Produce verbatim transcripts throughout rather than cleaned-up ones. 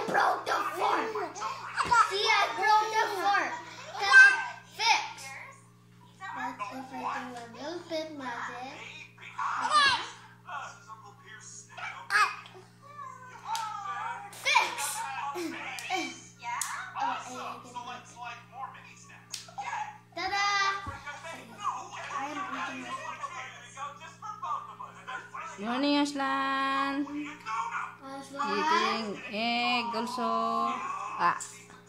broke the fork. See, I broke the fork. Cause fix. Let's if I do a little bit magic. Fix. Ta-da! I am eating it. Morning, Aslan. Eating egg also. Ah.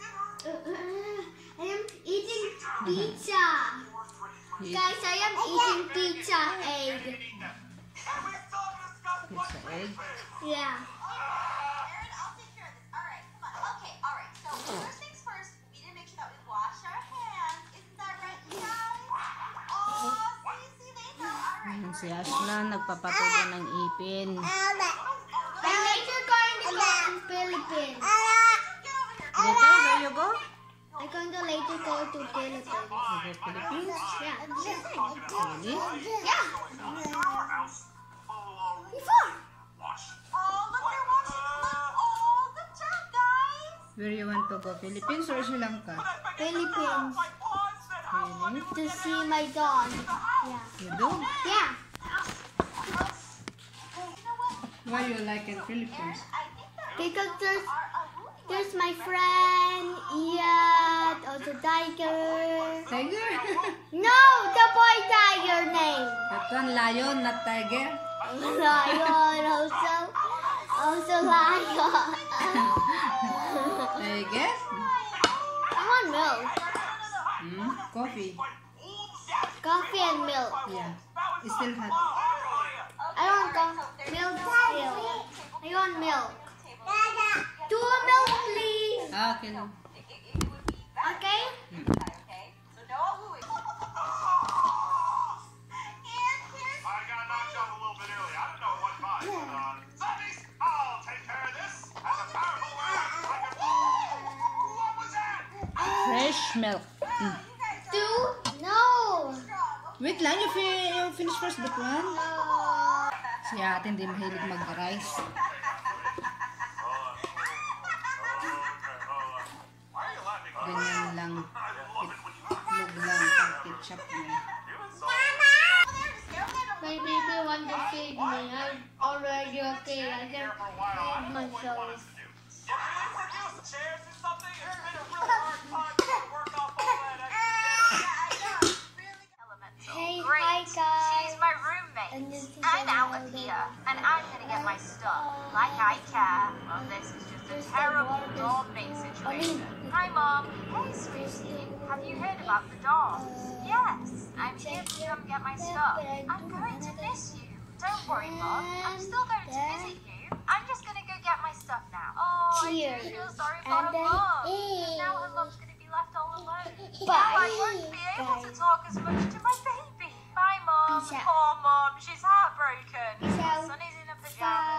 I am eating pizza. Guys, I am eating pizza egg. Pizza egg. Yeah. Si Aslan nagpapatubo ng ipin. I'm later going to go to Philippines. Later, where you go? I'm going to later go to Philippines. You go Philippines? Yeah. Really? Yeah. Before. Where you want to go? Philippines or Sri Lanka? Philippines. Really? To see my dog. Yeah. You do? Yeah. Why you like in Philippines? Because there's there's my friend Ian, also Tiger. Tiger? No, the boy Tiger name. That one lion, not tiger. Lion also, also lion. Tiger? I want milk. Hmm? Coffee. Coffee and milk. Yeah. It's still hot. I want co- milk still. I want milk. Two milk, please. Okay. No. Okay? Fresh milk. Mm. Two? No. Wait lang, you, fi you finish first that one? Uh, Si ate hindi mahilig mag-rice. Ganyan lang. Itlog lang pag ketchup niya. My baby wants to feed me. I'm already okay. I can feed myself. Hey, Great. hi guys. She's my roommate. And this is I'm out of another- here, and I'm gonna get my stuff. Like I care. Well, this is just a terrible dog bait situation. Hi, Mom. Hey, sweetie. Have you heard about the dogs? Yes. I'm here to come get my stuff. I'm going to miss you. Don't worry, Mom. I'm still going to visit you. I'm just gonna go get my stuff now. Oh, I Cheers. do feel sorry for And her then mom. eat. Now her mom's gonna be left all alone. Bye. Now I won't be able to Bye. talk as much to my baby. Bye, Mom. Peace out. Poor Mom. She's heartbroken. Peace out. Sonny's in her pajamas.